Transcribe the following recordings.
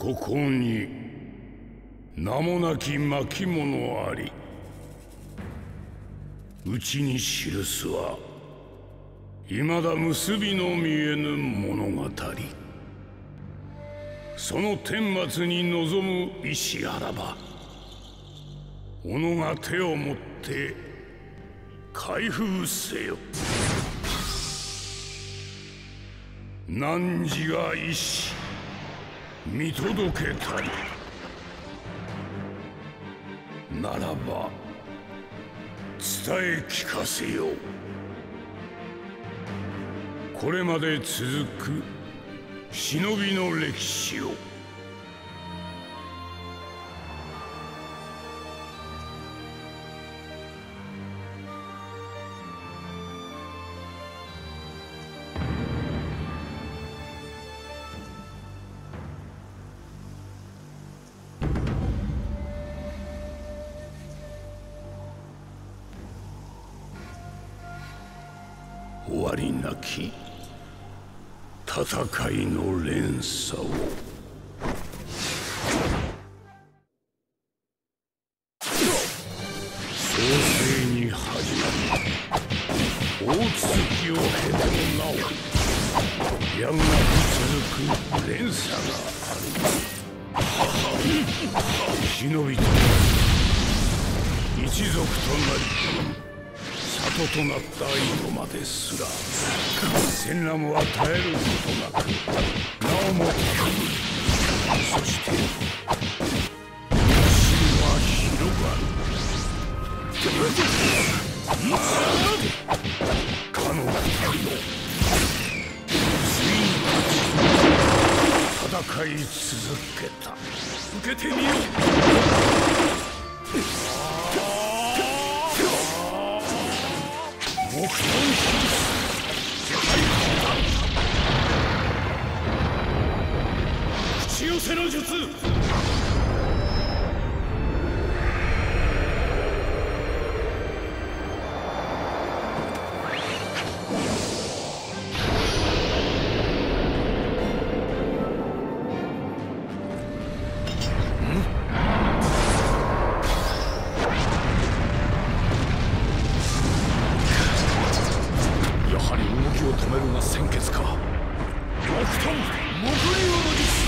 ここに名もなき巻物あり。うちに記すは未だ結びの見えぬ物語。その顛末に望む意志あらば、己が手をもって開封せよ。汝が意志見届けたりならば伝え聞かせよう。これまで続く忍びの歴史を。終わりなき戦いの連鎖を。創世に始まり大続きを経てもなおやがて続く連鎖がある。忍びとなり一族となり里となった井戸まですら戦乱は絶えることなくなおも高ぶり、そして野心は広がる。かの二人のついに戦い続けた。受けてみよ。木遁口寄せの術。止めるが先決か。木遁木霊の術。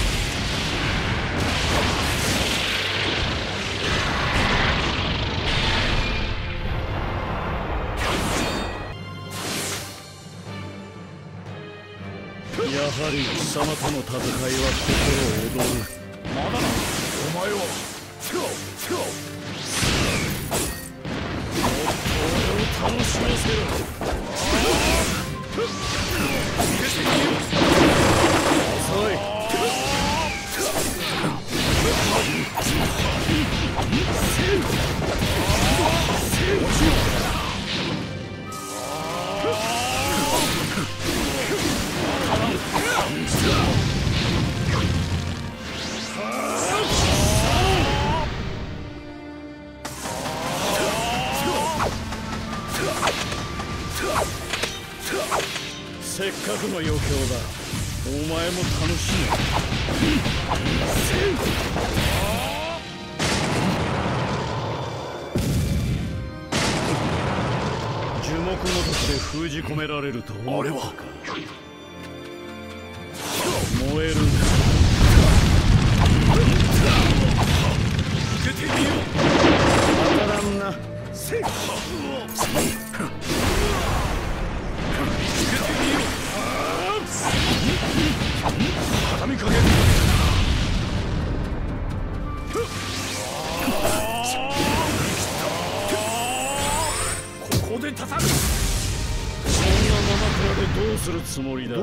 やはり貴様との戦いは心躍る。まだだ、お前は。もっと俺を楽しませろ。遅い。せっかくの余興だ。お前も楽しめ。樹木ごときで封じ込められると思ったか。燃えるんだ。受けてみよう。当たらんな。せっ畳みかける。ここで叩く。そんなままからでどうするつもりだ。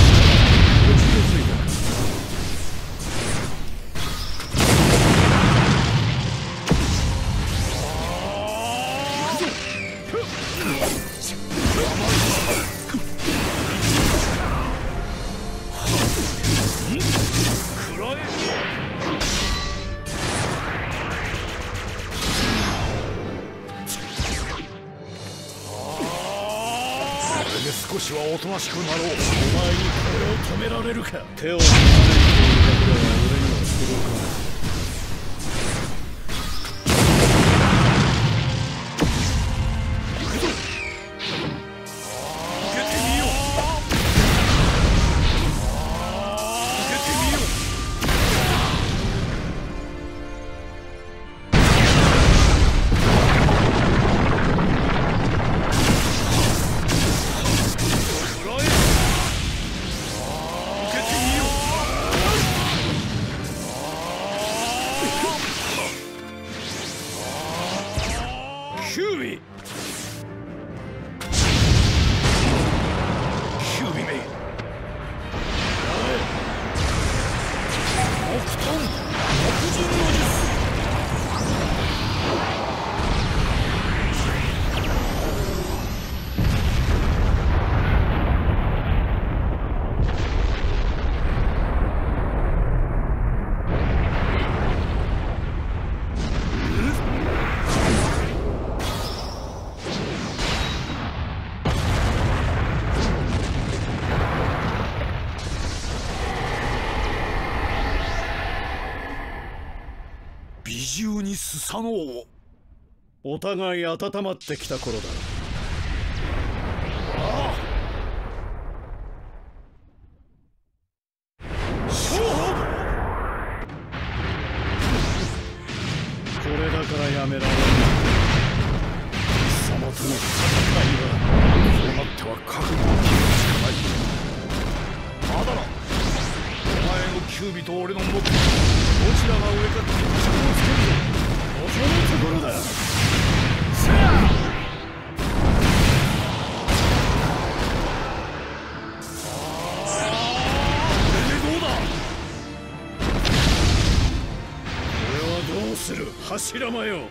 少しはおとなしくなろう。お前にこれを止められるか。手を離れているだけでは俺にはスサノオ、 お互い温まってきた頃だ。 ああ、勝負。 これだからやめられない。貴様との戦いはそうなっては覚悟を決めるしかない。まだな、お前のキュービと俺の目標、どちらが上か決着をつけるぞ。 そのところだ。 せや。どうだ。 これはどうする、柱間よ。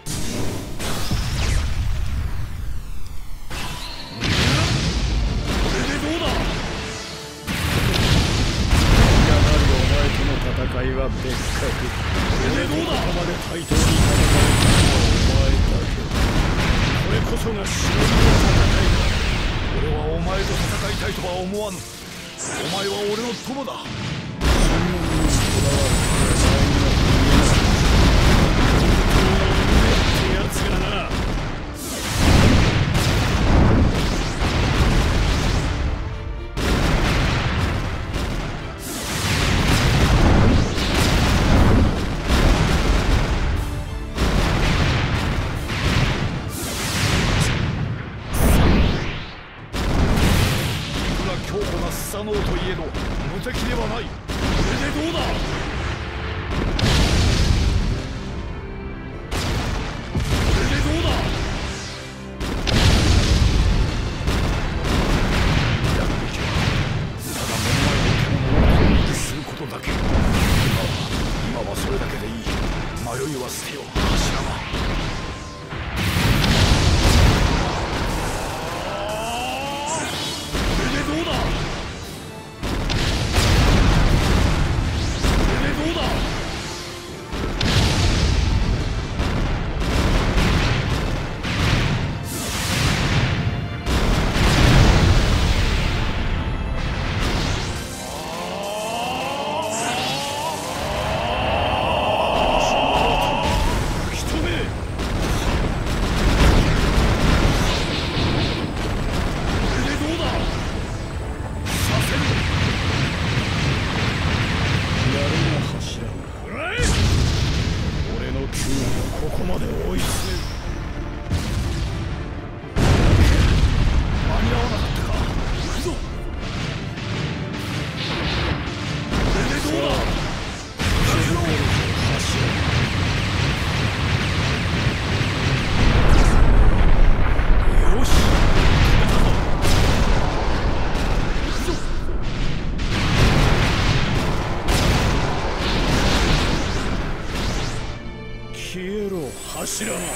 戦いは別格。俺とここまで対等に戦うのはお前だけ。これこそが忍びの戦いだ。 俺はお前と戦いたいとは思わぬ。お前は俺の友だ。 そんなものにこだわるってやつがな。 スサノオといえど無敵ではない。これでどうだ。これでどうだ。やるべきはただ目の前の獣を攻撃することだけ。今はそれだけでいい。迷いは捨てよ、柱間。どうだ。どうだ。ここまで追い詰める。間に合わなかったか。行くぞ。これでどうだ。よし、行くぞ。 消えろ、柱間。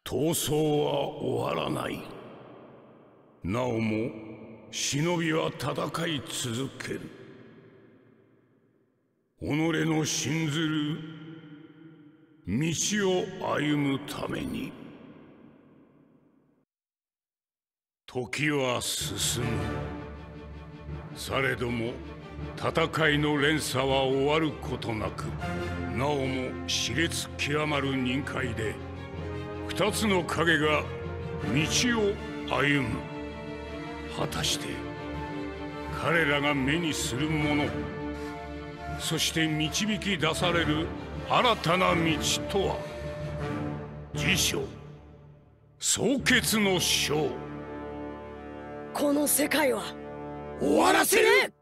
闘争は終わらない。なおも忍びは戦い続ける。己の信ずる道を歩むために。時は進む。されども戦いの連鎖は終わることなく、なおも熾烈極まる忍界で二つの影が道を歩む。果たして彼らが目にするもの、そして導き出される新たな道とは。辞書蒼結の章。 この世界は終わらせる。